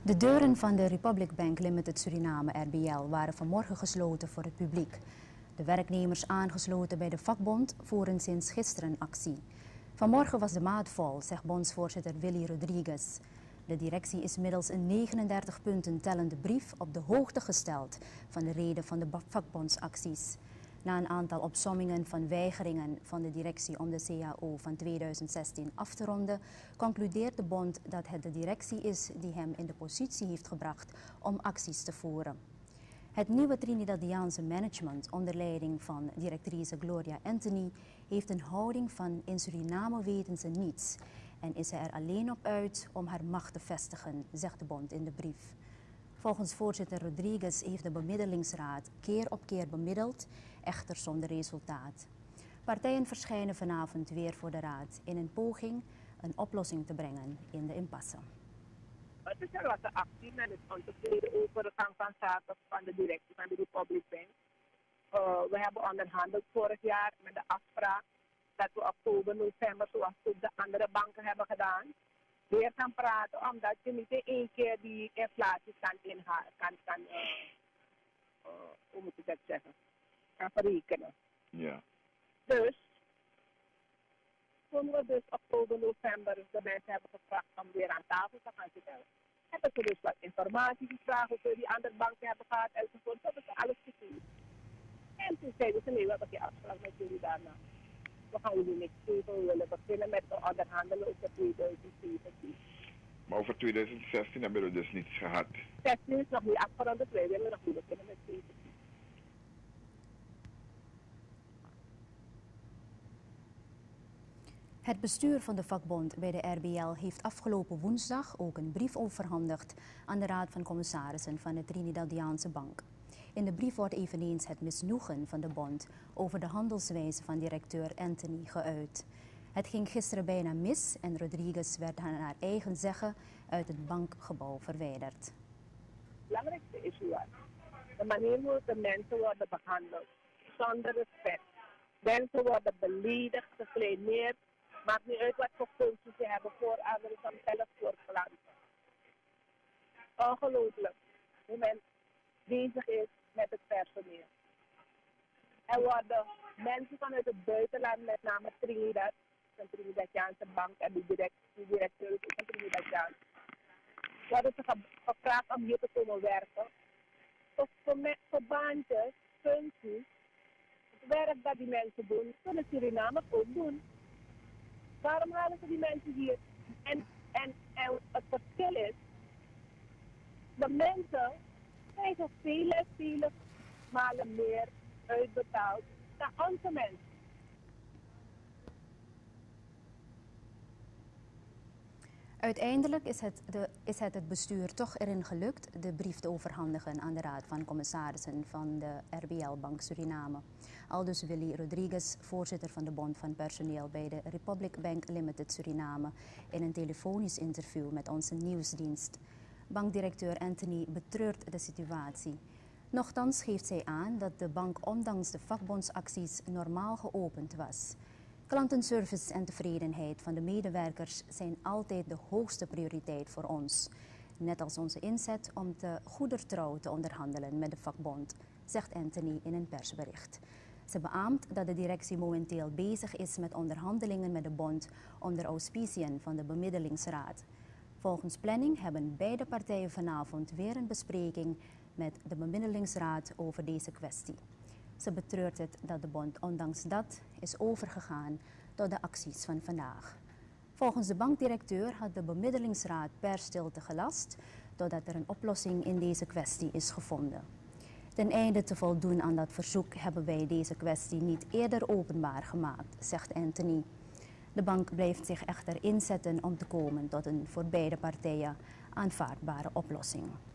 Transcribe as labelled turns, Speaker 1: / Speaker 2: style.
Speaker 1: De deuren van de Republic Bank Limited Suriname RBL waren vanmorgen gesloten voor het publiek. De werknemers aangesloten bij de vakbond voeren sinds gisteren actie. Vanmorgen was de maat vol, zegt bondsvoorzitter Willy Rodriguez. De directie is middels een 39 punten tellende brief op de hoogte gesteld van de reden van de vakbondsacties. Na een aantal opsommingen van weigeringen van de directie om de CAO van 2016 af te ronden, concludeert de bond dat het de directie is die hem in de positie heeft gebracht om acties te voeren. Het nieuwe Trinidadiaanse management onder leiding van directrice Gloria Anthony heeft een houding van in Suriname weten ze niets en is er alleen op uit om haar macht te vestigen, zegt de bond in de brief. Volgens voorzitter Rodriguez heeft de bemiddelingsraad keer op keer bemiddeld, echter zonder resultaat. Partijen verschijnen vanavond weer voor de raad in een poging een oplossing te brengen in de impasse.
Speaker 2: Er was een actie met het ontevreden overgang van zaken van de directie van de Republic Bank. We hebben onderhandeld vorig jaar met de afspraak dat we oktober, november, zoals ook de andere banken hebben gedaan, weer gaan praten, omdat je niet in één keer die inflatie hoe moet ik dat zeggen, kan verrekenen.
Speaker 3: Ja.
Speaker 2: Dus, toen we dus oktober, november de mensen hebben gevraagd om weer aan tafel te gaan zitten, hebben ze dus wat informatie gevraagd over die andere banken hebben gehad enzovoort. Dat hebben ze alles gezien. En toen zeiden ze, nee, we hebben geen afspraak met jullie daarna. We gaan jullie niks geven, we willen beginnen met te onderhandelen over 2017.
Speaker 3: Maar over 2016 hebben we dus niets gehad.
Speaker 2: 16 is nog niet afgerond, dus wij willen nog niet beginnen met 17.
Speaker 1: Het bestuur van de vakbond bij de RBL heeft afgelopen woensdag ook een brief overhandigd aan de Raad van Commissarissen van de Trinidadiaanse Bank. In de brief wordt eveneens het misnoegen van de bond over de handelswijze van directeur Anthony geuit. Het ging gisteren bijna mis en Rodriguez werd naar haar eigen zeggen uit het bankgebouw verwijderd.
Speaker 2: Het belangrijkste issue was de manier waarop de mensen worden behandeld, zonder respect. Mensen worden beledigd, gekleineerd. Maakt niet uit wat voor functies ze hebben voor anderen dan zelf voor klanten. Ongelooflijk hoe men bezig is met het personeel. Er worden mensen vanuit het buitenland, met name Trinidad, een Trinidadiaanse bank en de directeur is ook een Trinidadiaans, worden ze gevraagd om hier te komen werken. Of voor baantjes, functies, het werk dat die mensen doen, kunnen Surinamers ook doen. Waarom halen ze die mensen hier? En het verschil is, de mensen krijgen vele malen meer uitbetaald dan onze mensen.
Speaker 1: Uiteindelijk is het bestuur toch erin gelukt de brief te overhandigen aan de Raad van Commissarissen van de RBL Bank Suriname. Aldus Willy Rodriguez, voorzitter van de Bond van Personeel bij de Republic Bank Limited Suriname, in een telefonisch interview met onze nieuwsdienst. Bankdirecteur Anthony betreurt de situatie. Nochtans geeft zij aan dat de bank ondanks de vakbondsacties normaal geopend was. Klantenservice en tevredenheid van de medewerkers zijn altijd de hoogste prioriteit voor ons. Net als onze inzet om te goedertrouw te onderhandelen met de vakbond, zegt Anthony in een persbericht. Ze beaamt dat de directie momenteel bezig is met onderhandelingen met de bond onder auspiciën van de bemiddelingsraad. Volgens planning hebben beide partijen vanavond weer een bespreking met de bemiddelingsraad over deze kwestie. Ze betreurt het dat de bond ondanks dat is overgegaan tot de acties van vandaag. Volgens de bankdirecteur had de bemiddelingsraad per stilte gelast totdat er een oplossing in deze kwestie is gevonden. Ten einde te voldoen aan dat verzoek hebben wij deze kwestie niet eerder openbaar gemaakt, zegt Anthony. De bank blijft zich echter inzetten om te komen tot een voor beide partijen aanvaardbare oplossing.